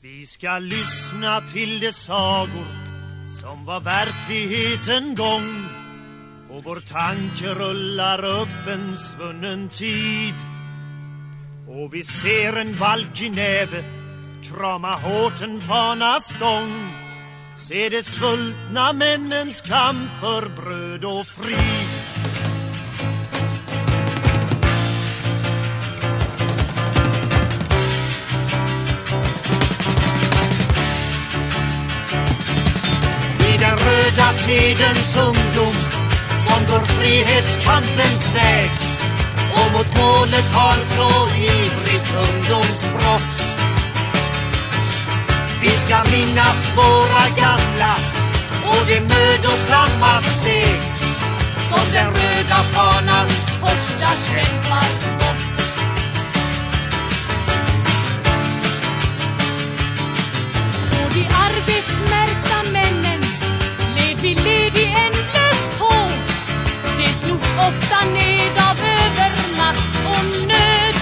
Vi ska lyssna till de sagor som var verklighet en gång, och vår tanke rullar upp en svunnen tid. Och vi ser en valkig näve krama hårt en fanastång, se de svultna männens kamp för bröd och frid. Den röda tidens ungdom som går frihetskampens väg och mot målet har så ivrigt ungdomsbrott. Vi ska minnas våra gamla och det mödosamma steg som den röda fanans första kämpar bort. Och de arbetsmärkta männen vi led i ändlöst hårt. Det slogs ofta ned av övermakt och nöd.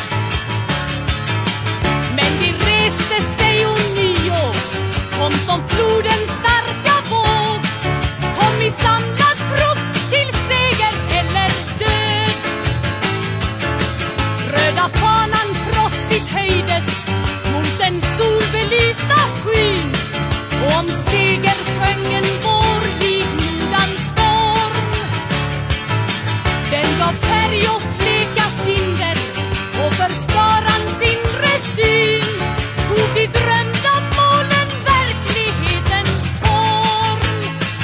Men de reste sig ånyo, kom som flodens starka våg, kom i samlad trupp till seger eller död. Röda fanan trotsigt höjdes mot den solbelysta skyn, och om seger sjöng en vår gav färg och bleka kinder, och för skarans inre syn tog de drömda målen verklighetens form.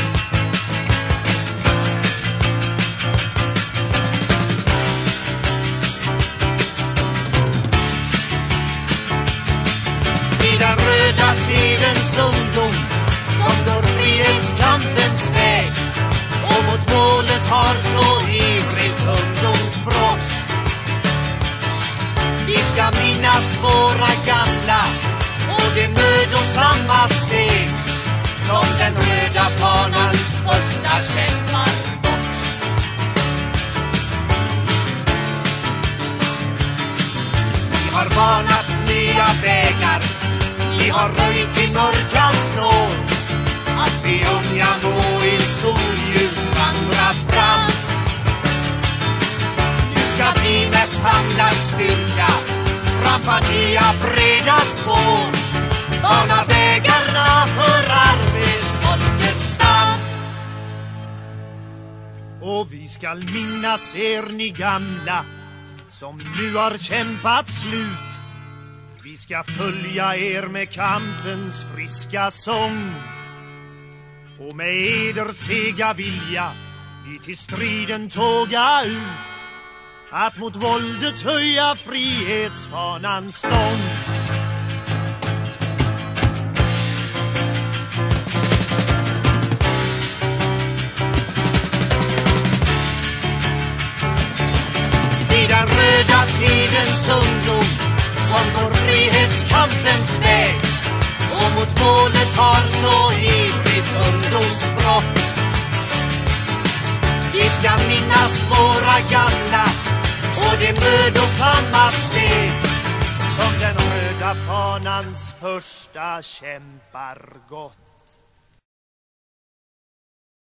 I den röda tidens ungdom som går frihetskampens väg och mot målet har så ivrigt ungdomsbrott. Vi ska minnas våra gamla och det mödosamma steg som den röda fanans första kämpar bort. Vi har banat nya vägar, vi har röjt i mörka snår, att vi unga må i solljus vandra fram. Nu ska vi med samlad styrka trampa nya breda spår, bana vägarna för arbetsfolkets stam. Och vi ska minnas ni gamla som nu har kämpat slut. Vi ska följa med kampens friska sång, och med eder sega vilja vi till striden tåga ut, att mot våldet höja frihetsfanans stång. I den röda tidens ungdom som går frihetskampens väg och mot målet har så ivrigt ungdomsbrott. Vi ska minnas våra gamla och det mödosamma steg som den röda fanans första kämpar gått.